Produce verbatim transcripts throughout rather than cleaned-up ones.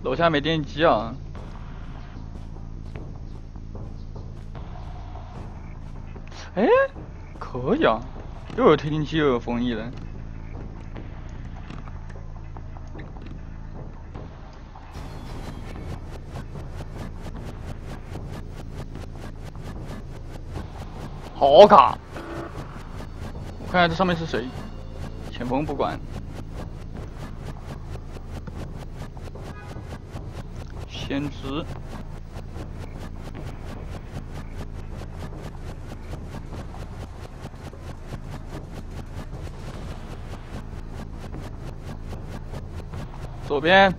楼下没电机啊。哎，可以啊，又有推进器又有风翼的。好卡！我看下这上面是谁？前锋不管。先知。左边。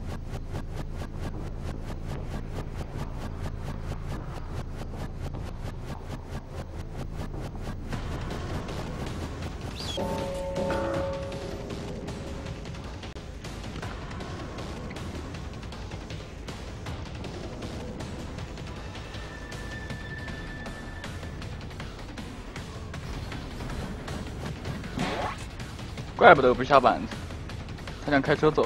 怪不得不下板子，他想开车走。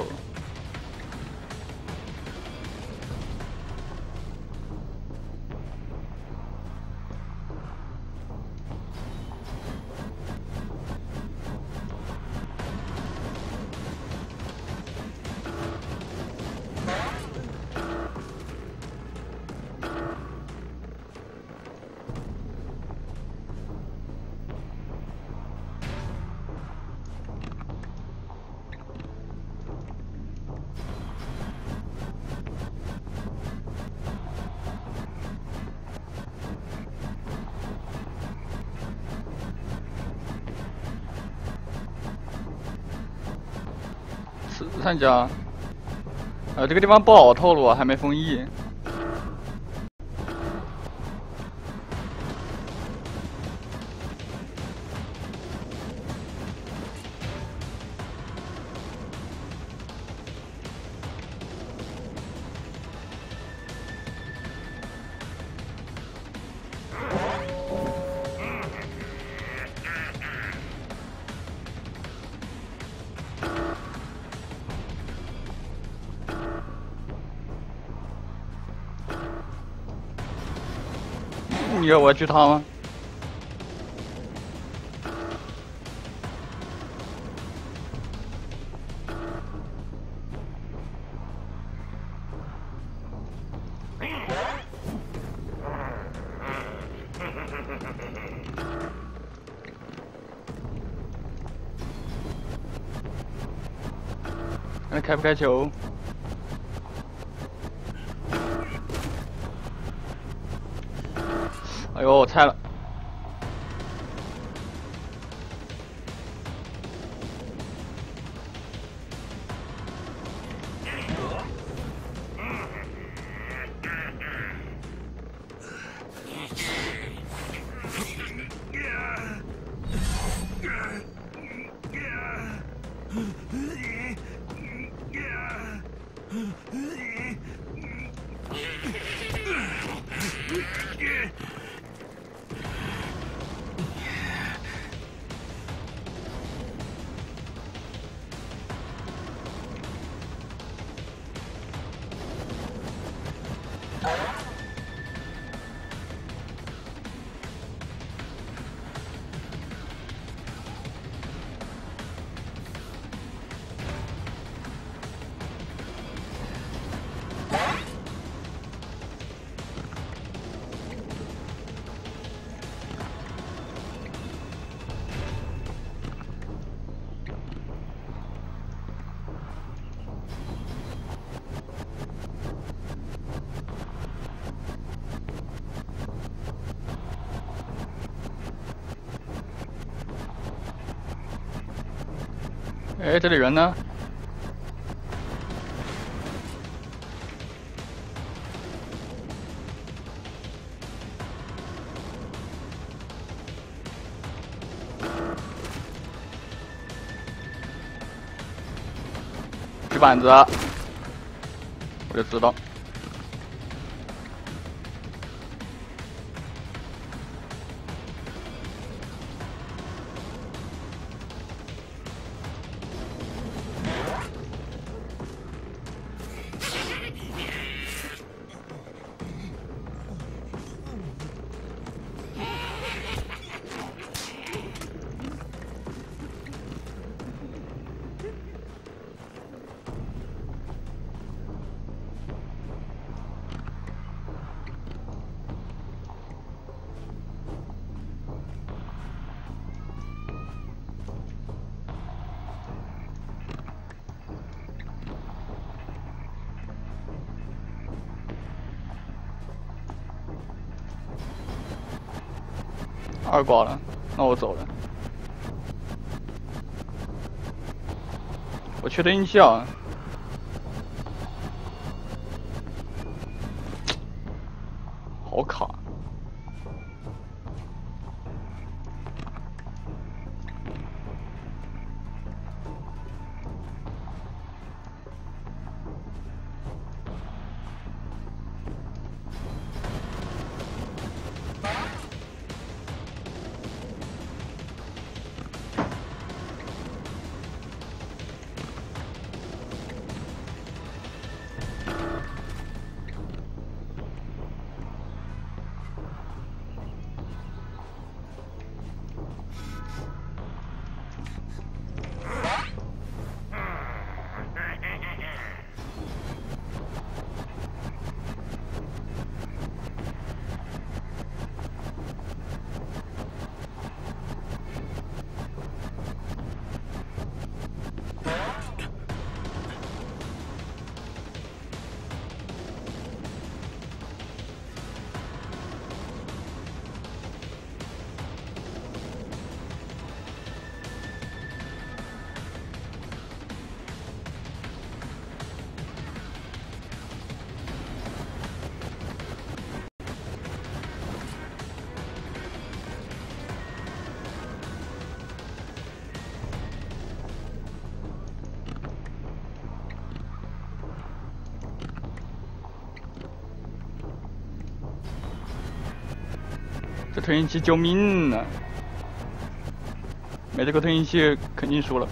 三家，呃，这个地方不好透露啊，还没封翼。你要我去他吗？看开不开球？哎呦，我菜了！哎，这里人呢？举板子，我就知道。 二挂了，那我走了。我缺的运气啊！好卡。 这推进器救命啊！没这个推进器肯定输了。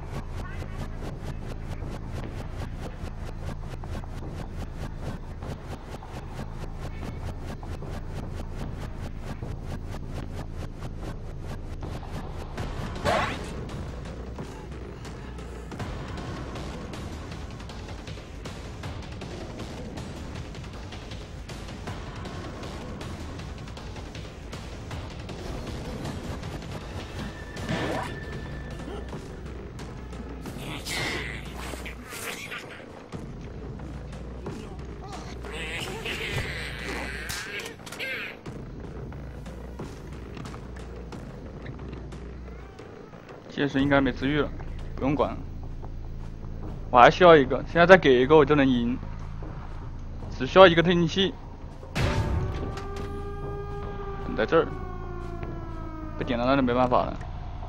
剑士应该没治愈了，不用管了。我还需要一个，现在再给一个我就能赢，只需要一个推进器。等在这儿，被点了那就没办法了。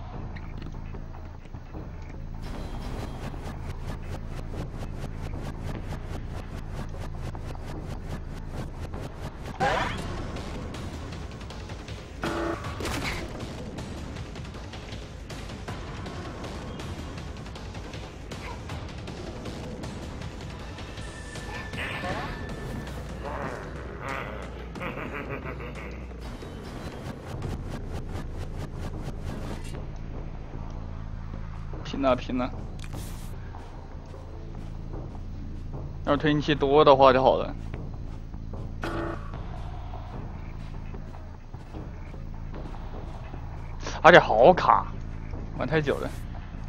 拼了拼了！要是推进器多的话就好了。而且好卡，玩太久了。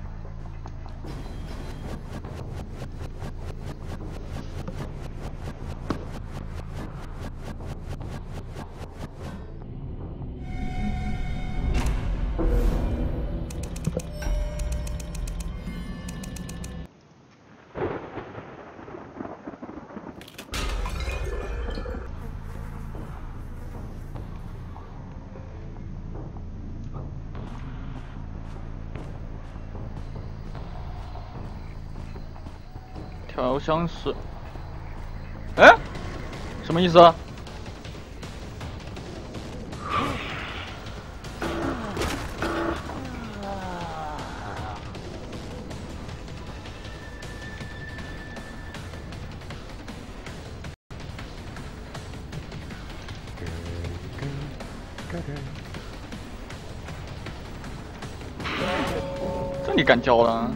调香室，哎，什么意思啊？这你敢教了？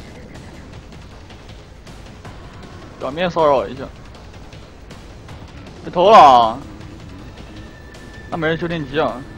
表面骚扰一下。 被偷了，那没人修电机啊。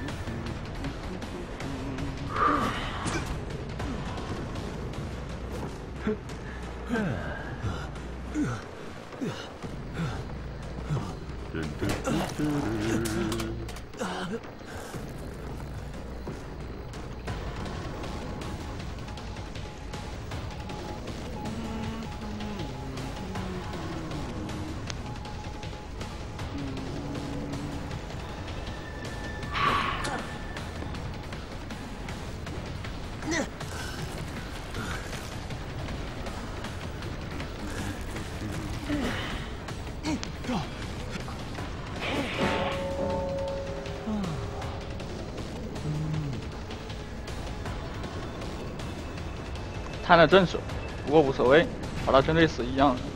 摊了正手，不过无所谓，把他针对死一样的。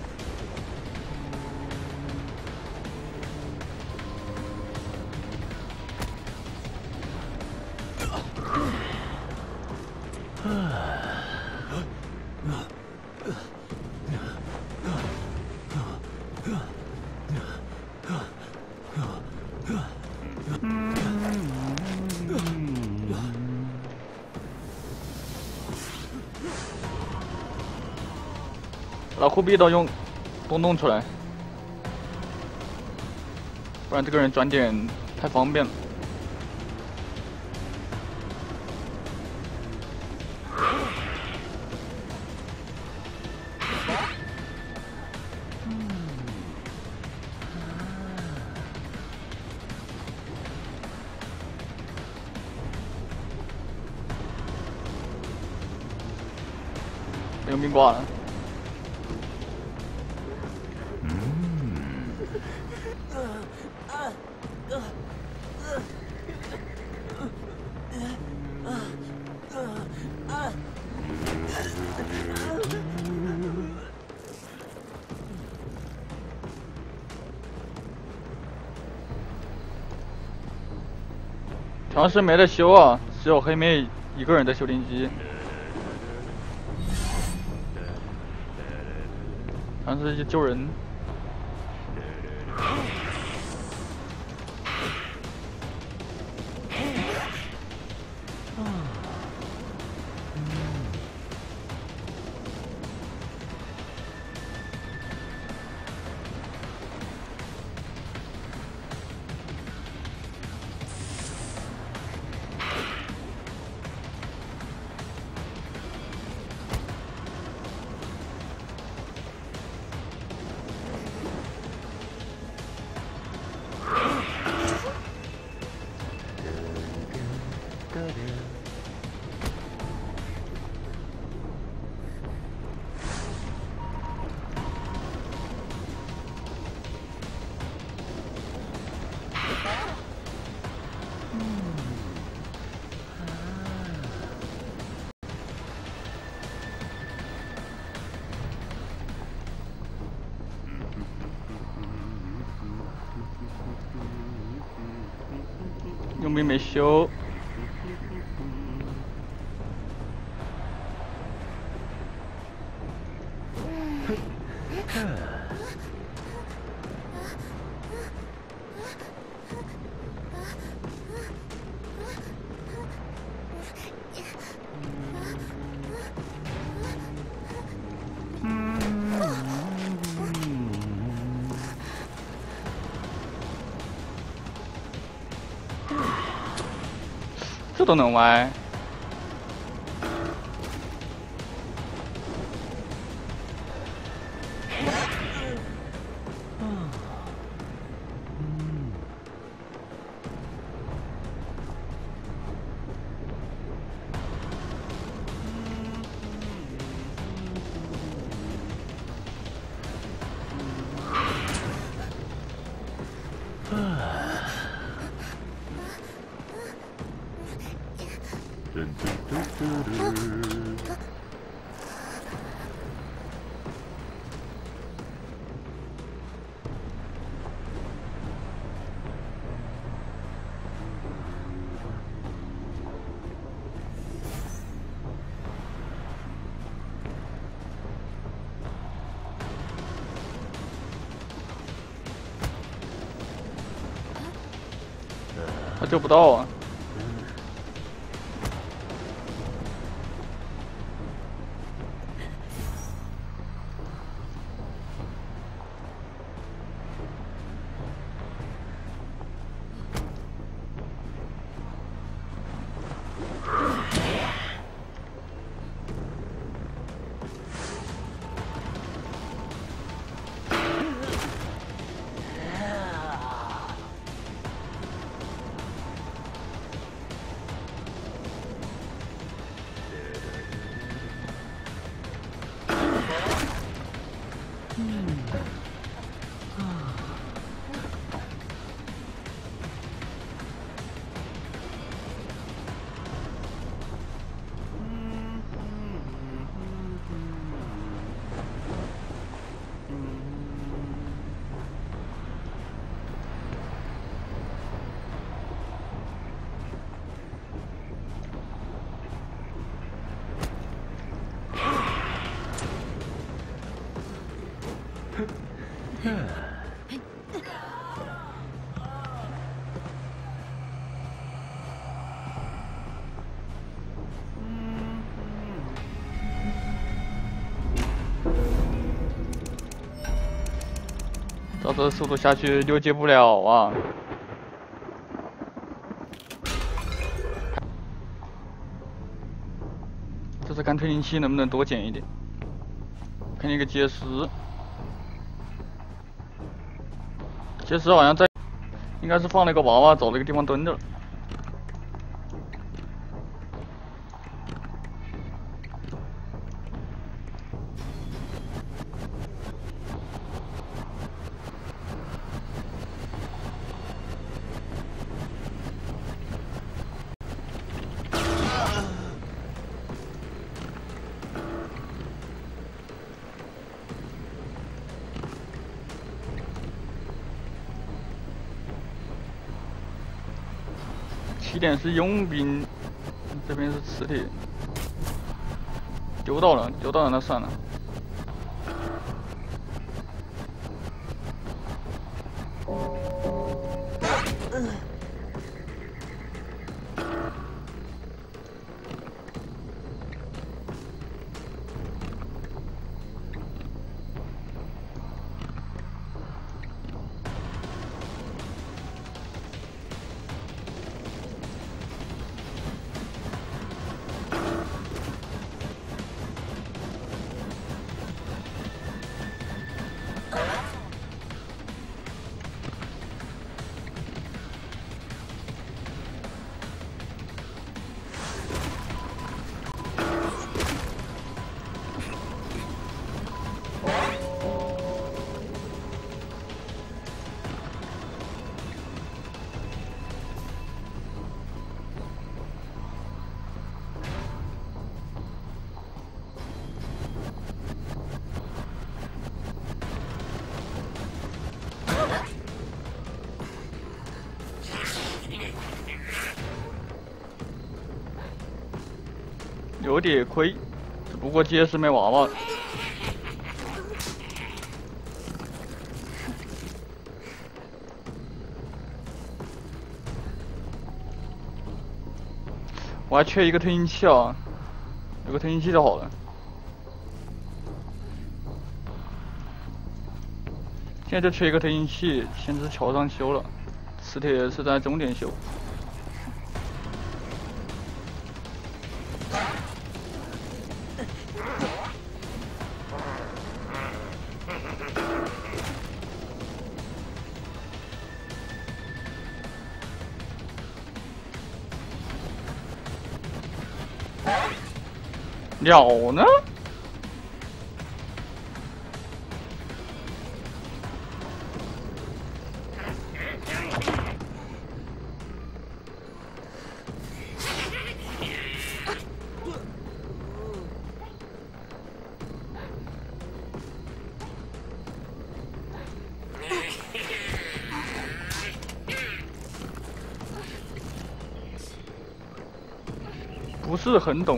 把护臂都用都弄出来，不然这个人转点太方便了。佣兵挂了。强势没得修啊，只有黑妹一个人在修电机。强势去救人。佣兵没修。这都能歪。 他救不到啊。照这速度下去，六阶不了啊！这次看推进器能不能多捡一点。看见一个结石，结石好像在，应该是放了个娃娃，找了个地方蹲着了。 起点是佣兵，这边是磁铁，丢到了，丢到了，那算了。有点亏，只不过结实没娃娃。我还缺一个推进器啊，有个推进器就好了。现在就缺一个推进器，先至桥上修了，磁铁是在终点修。 鸟呢？不是很懂。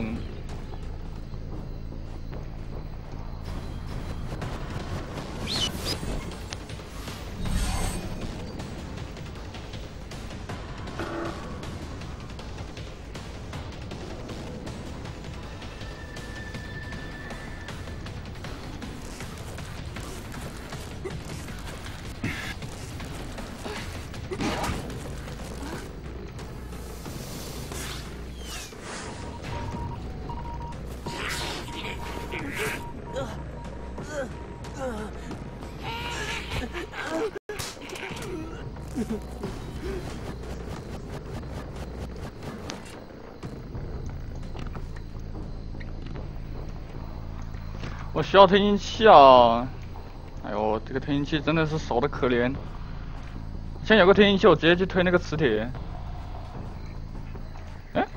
我需要推进器啊！哎呦，这个推进器真的是少的可怜。现在有个推进器，我直接去推那个磁铁。哎。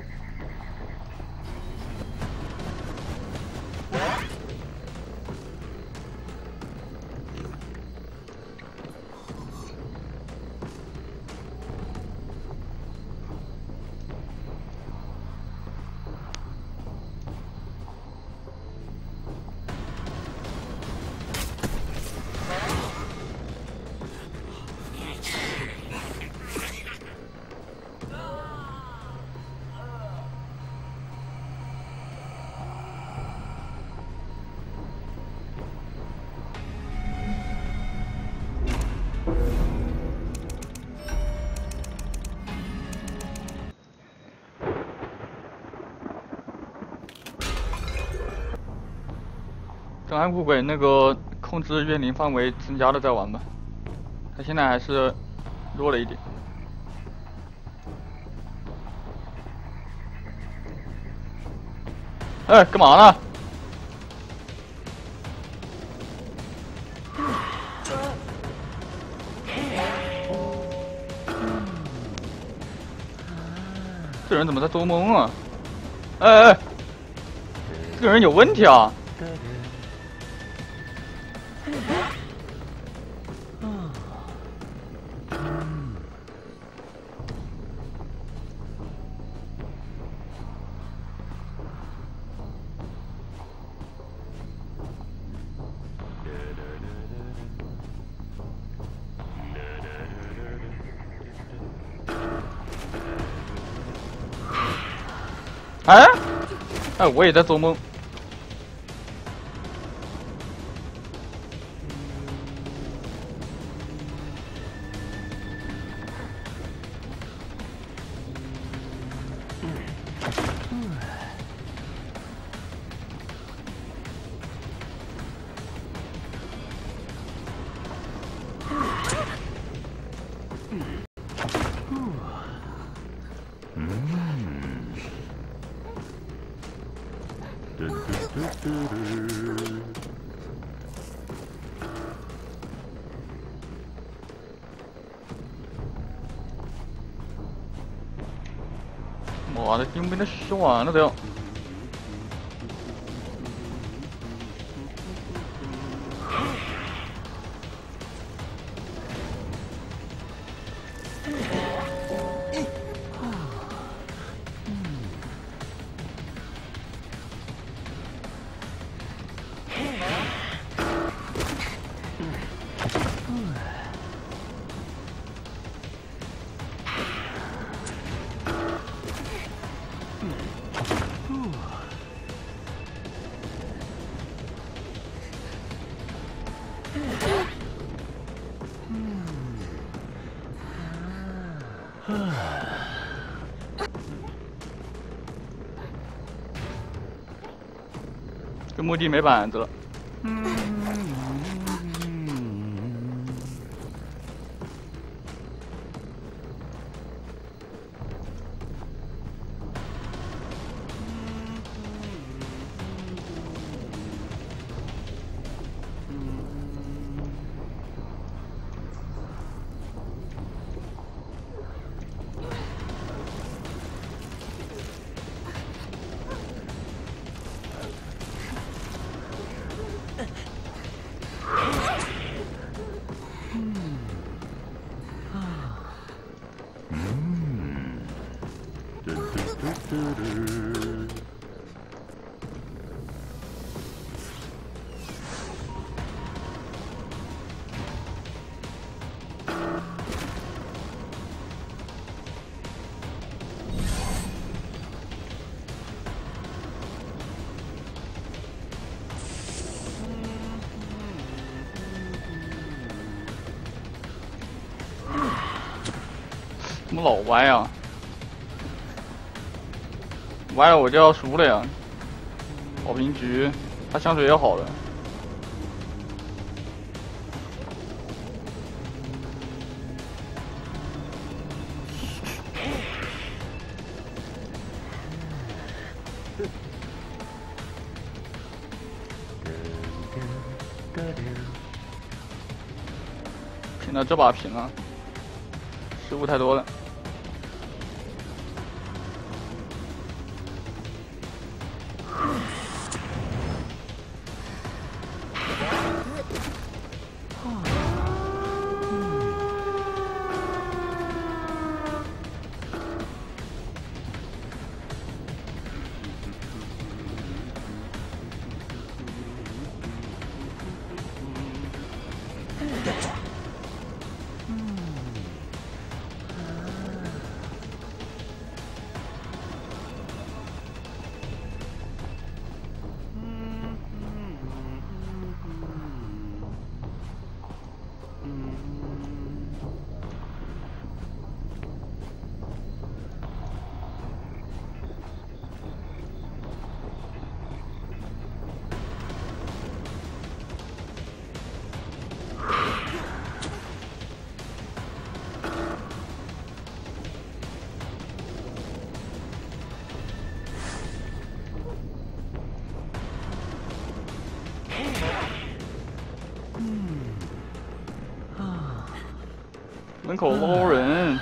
等暗库鬼那个控制怨灵范围增加了再玩吧，他现在还是弱了一点。哎，干嘛呢？这人怎么在做梦啊？哎哎，这个人有问题啊！ 哎，哎，我也在做梦。妈的，兵被他洗完了都要。这墓地没板子了。怎么老歪啊？歪了我就要输了呀！保平局，他香水要好了。 平了，这把平了，失误太多了。门口捞人。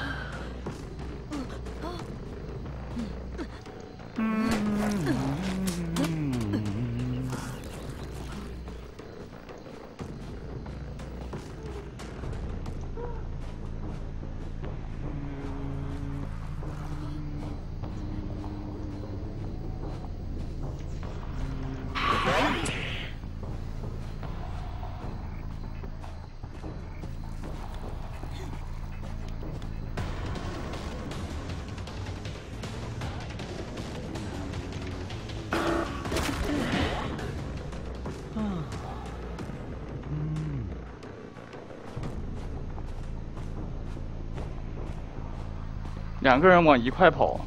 两个人往一块跑。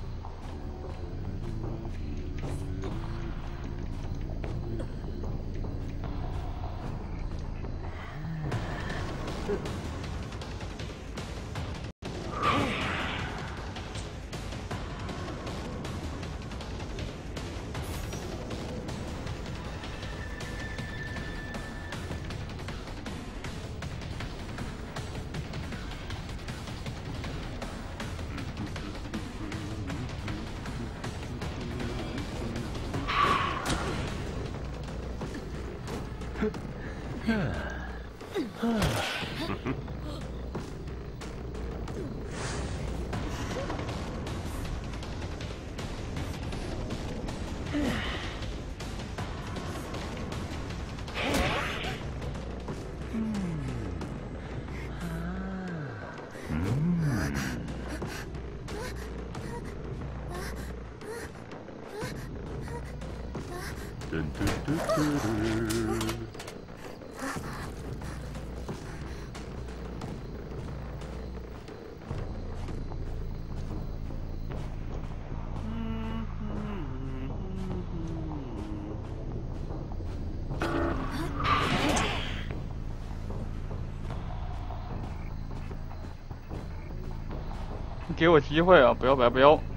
给我机会啊！不要白不要。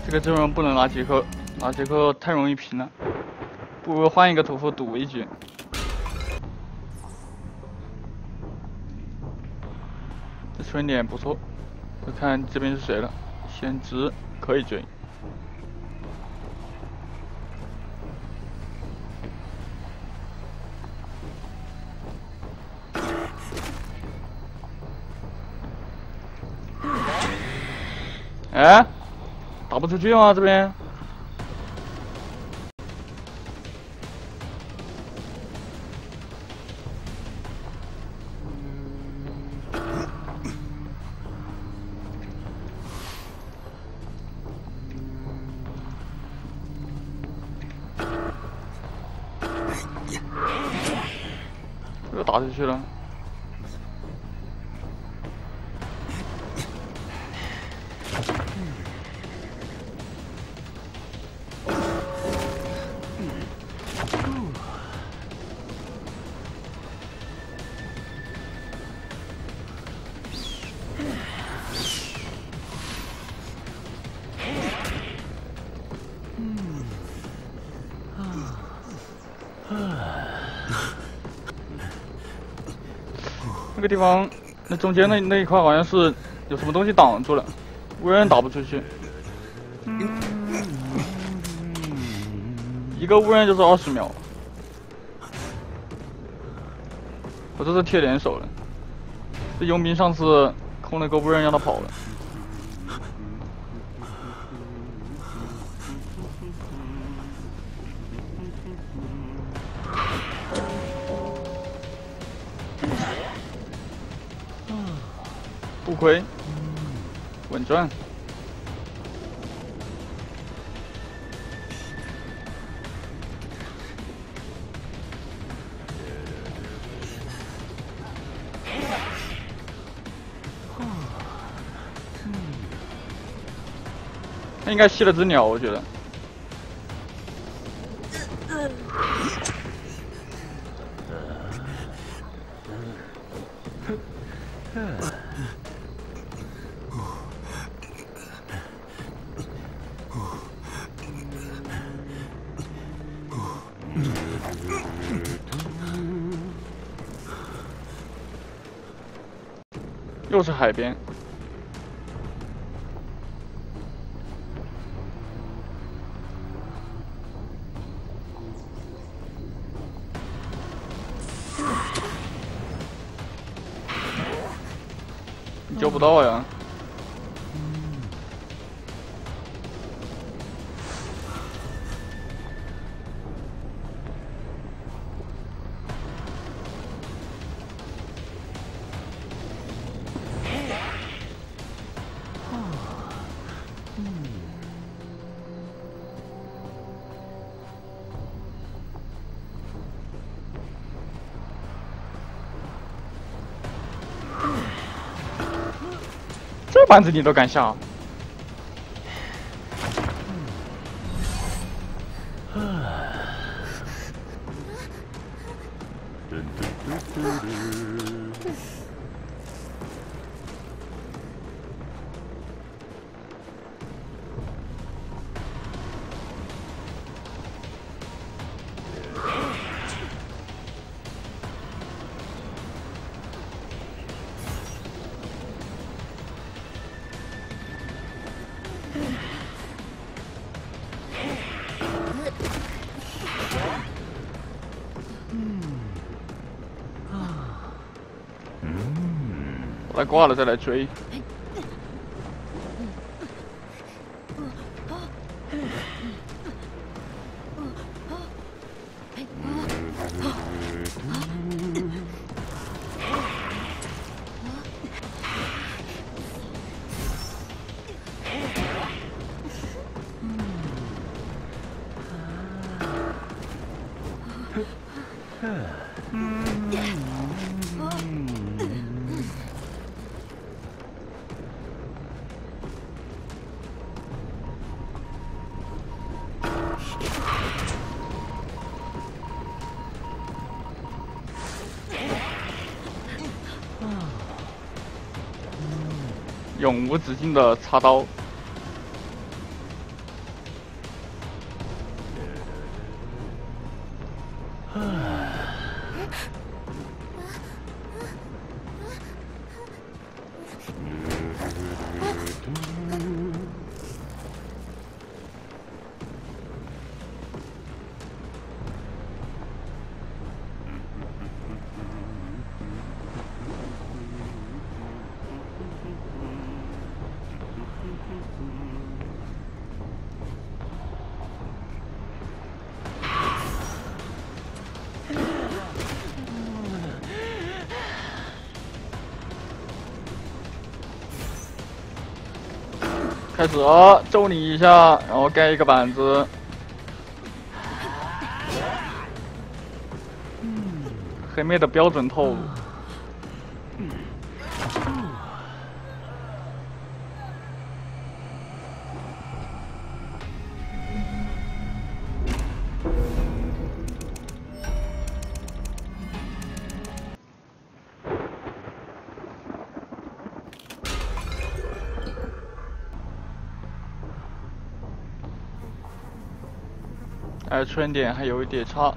这个阵容不能拿杰克，拿杰克太容易平了，不如换一个屠夫赌一局。这春点不错，就看这边是谁了。先知可以追。 哎，打不出去吗？这边？又打出去了。 那个地方，那中间那那一块好像是有什么东西挡住了，无人打不出去。一个无人就是二十秒。我这是贴联手了，这佣兵上次空了个无人让他跑了。 不亏，稳赚。他应该吸了只鸟，我觉得。又是海边。你救不到呀。 这板子你都敢下？我来挂了再来追。永无止境的插刀。 开始了，揍你一下，然后盖一个板子。黑妹的标准套路。哎，春点还有一点差。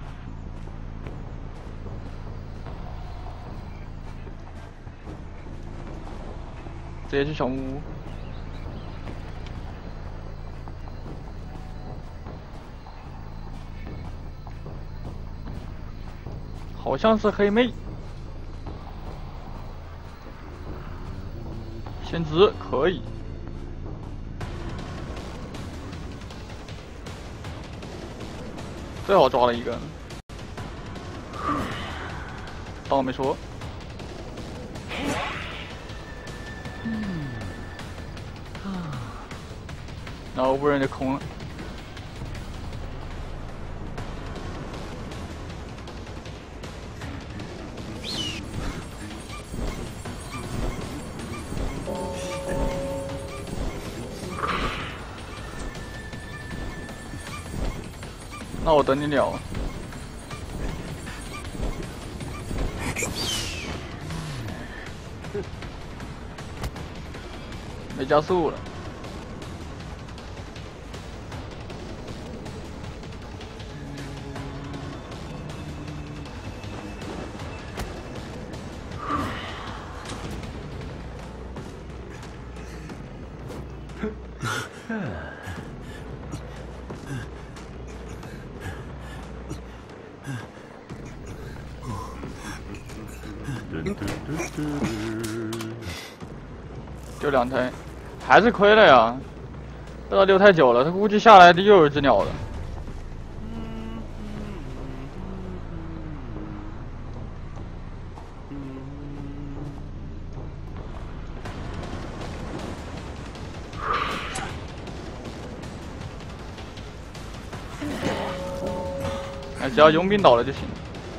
直接去小木屋。好像是黑妹。先知可以。 最好抓了一个，当我没说。然后无人就空了。那我等你聊。没加速了。就两台，还是亏了呀！这个溜太久了，他估计下来的又有一只鸟了。哎，只要佣兵倒了就行。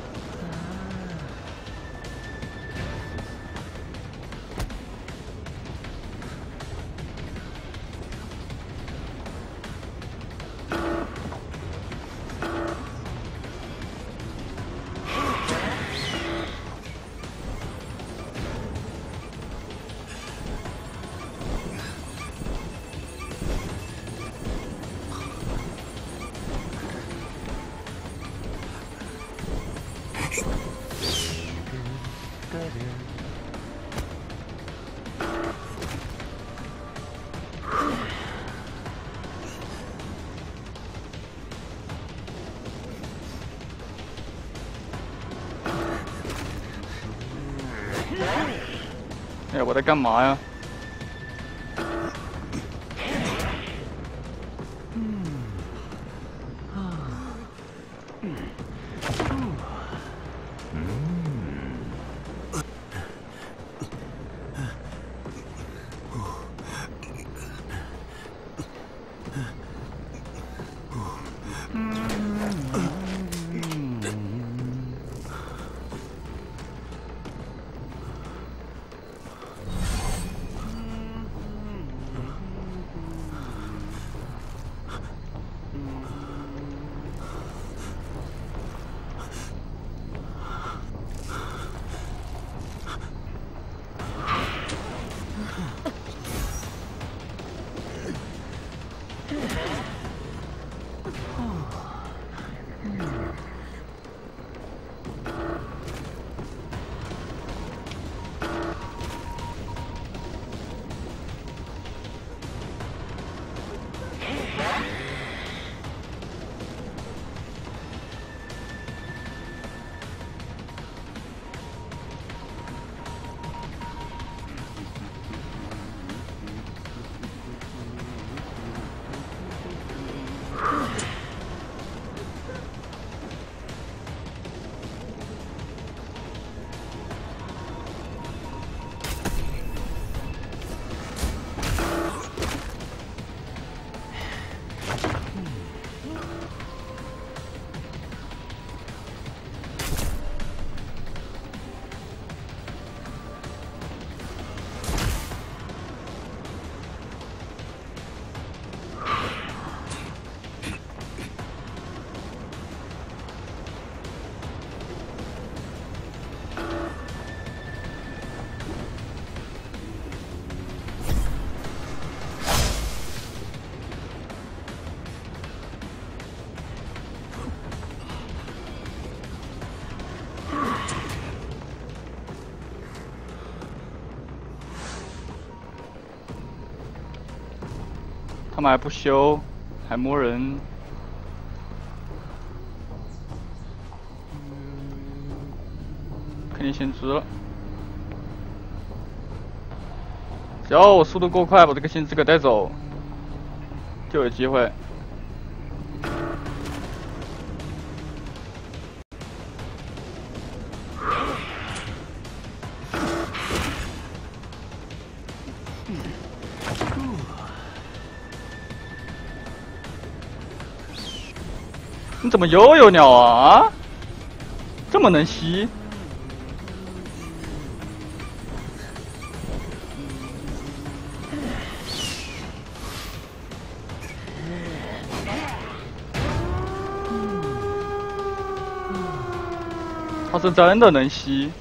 哎，我在干嘛呀？ 他们还不修，还摸人。肯定先知了。只要我速度够快，把这个先知给带走，就有机会。 你怎么又有鸟啊？啊这么能吸？他是真的能吸。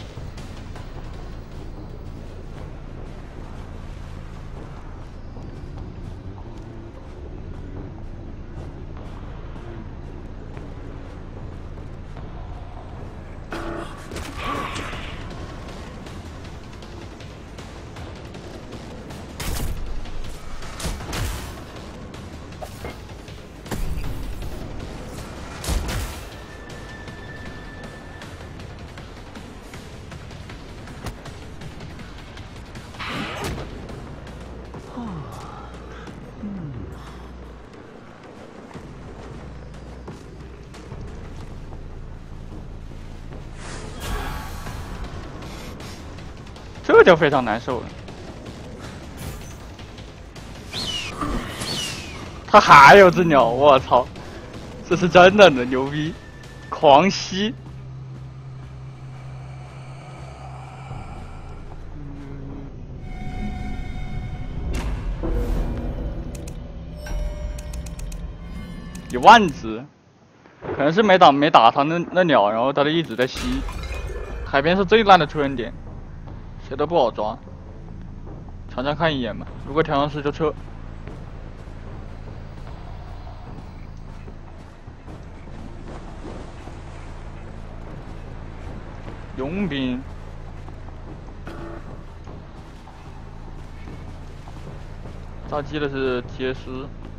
这就非常难受了。他还有只鸟，我操！这是真的的牛逼，狂吸！一万只，可能是没打没打他那那鸟，然后他就一直在吸。海边是最烂的出人点。 谁都不好抓，尝尝看一眼吧。如果调上师就撤。佣兵，炸鸡的是街师。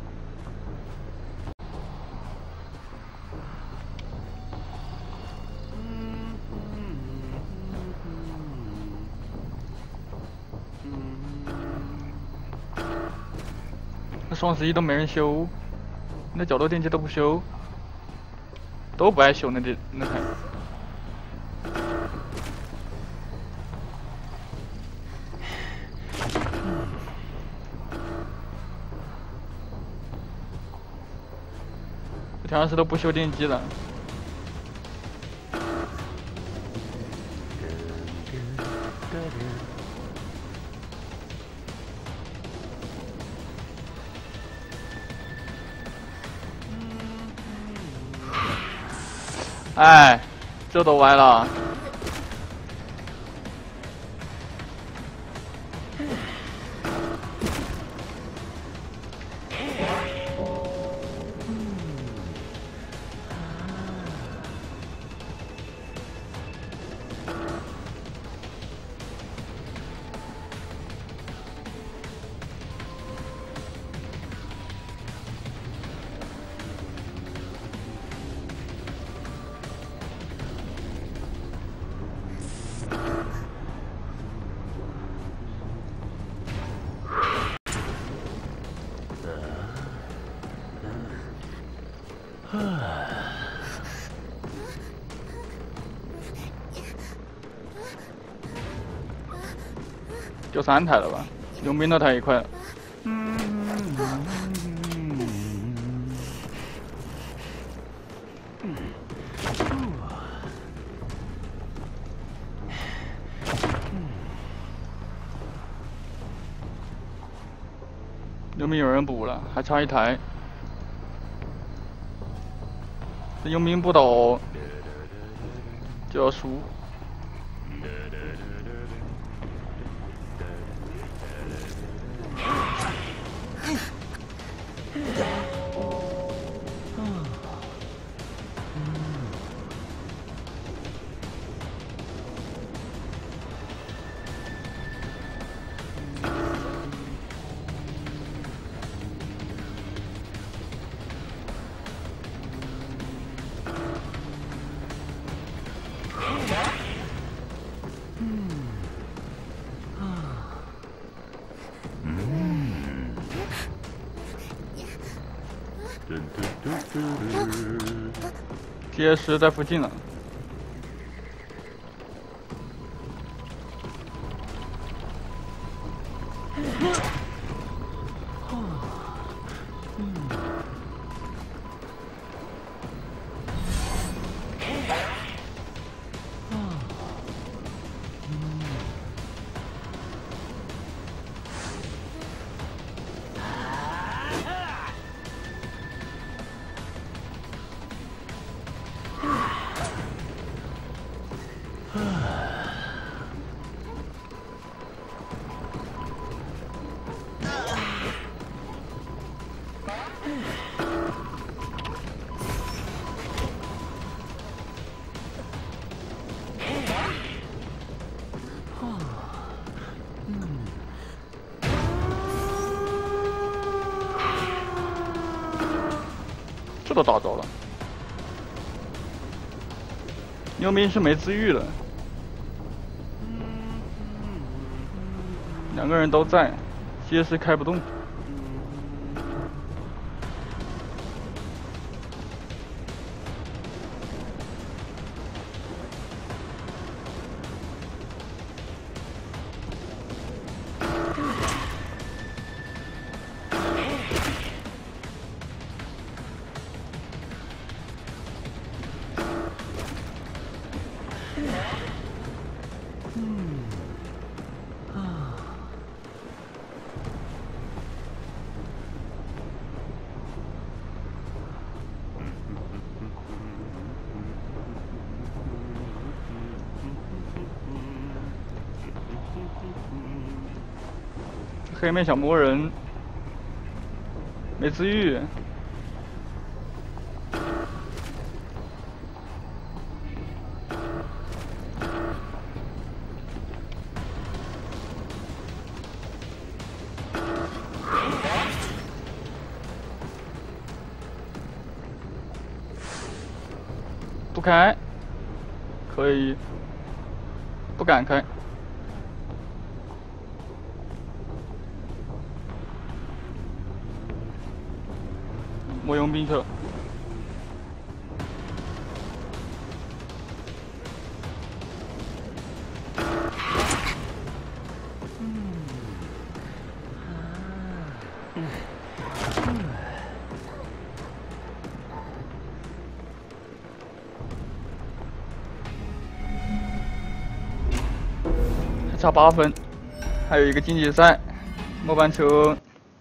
那双十一都没人修，那角斗电机都不修，都不爱修那电那台。这调香师都不修电机了。 哎，这都歪了。就三台了吧，佣兵那台一块。佣兵有人补了，还差一台。这佣兵不倒就要输。 T S 在附近了。这都打着了，佣兵是没治愈了，两个人都在 ，C S 开不动。黑面小魔人没治愈，不开，可以，不敢开。 我佣兵去了，还差八分，还有一个晋级赛，末班车。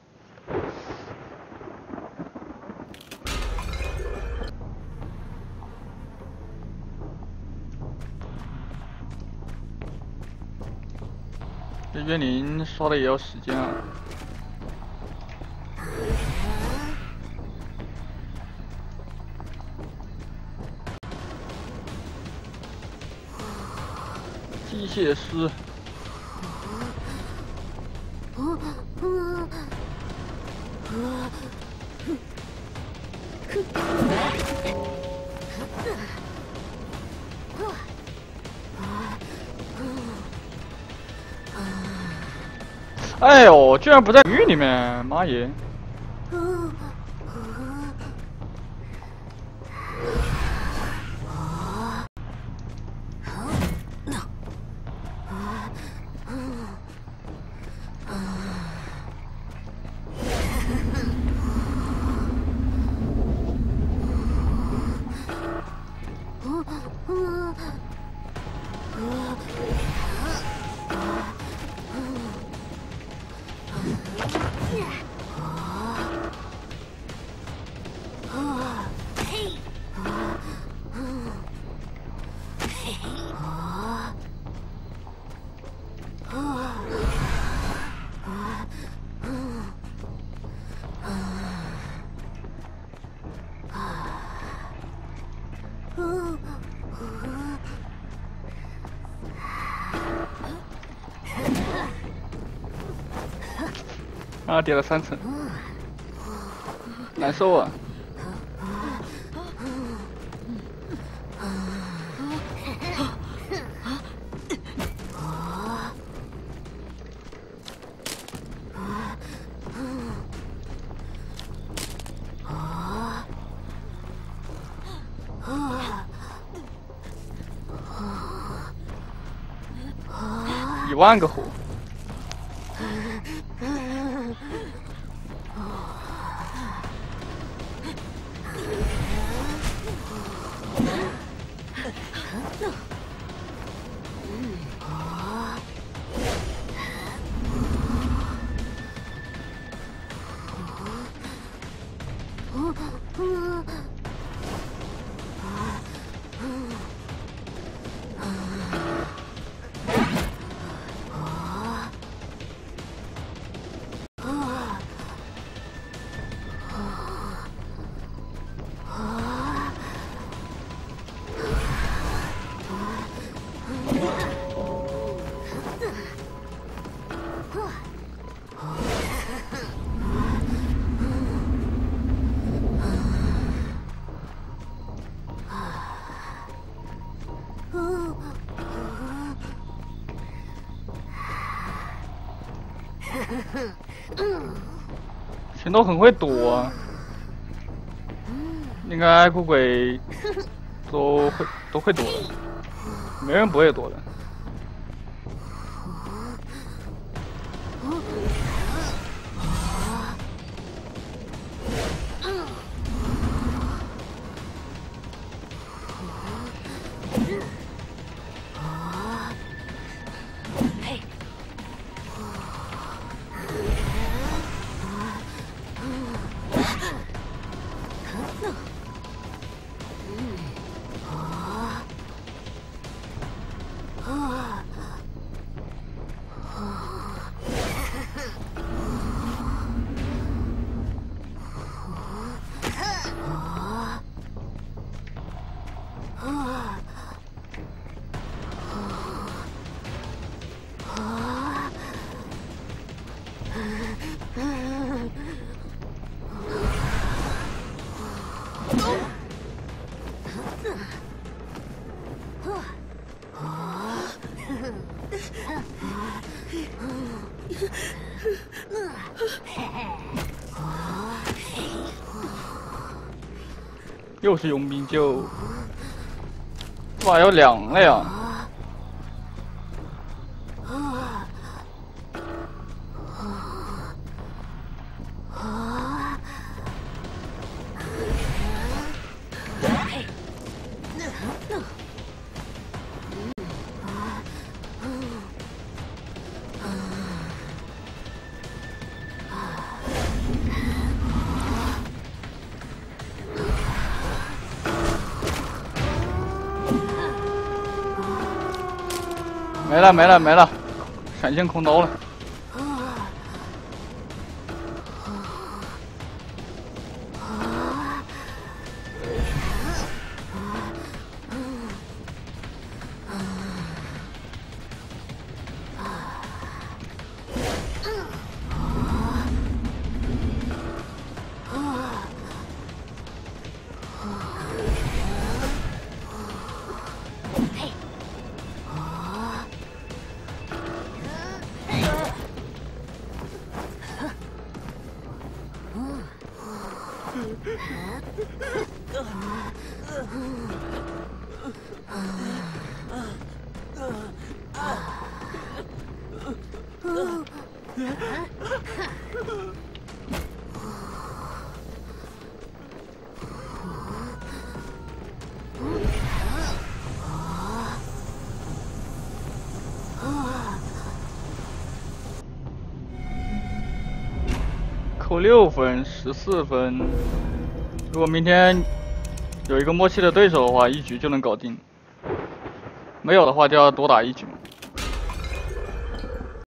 这怨灵刷的也要时间啊！机械师。哎呦，居然不在鱼里面，妈耶！啊，跌了三层，难受啊！ 万个火。全都很会躲啊，应该孤鬼都会都会躲的，没人不会躲的。又是佣兵就，哇，要凉了呀！没了没了没了，闪现空刀了。扣六分，十四分。如果明天有一个默契的对手的话，一局就能搞定；没有的话，就要多打一局。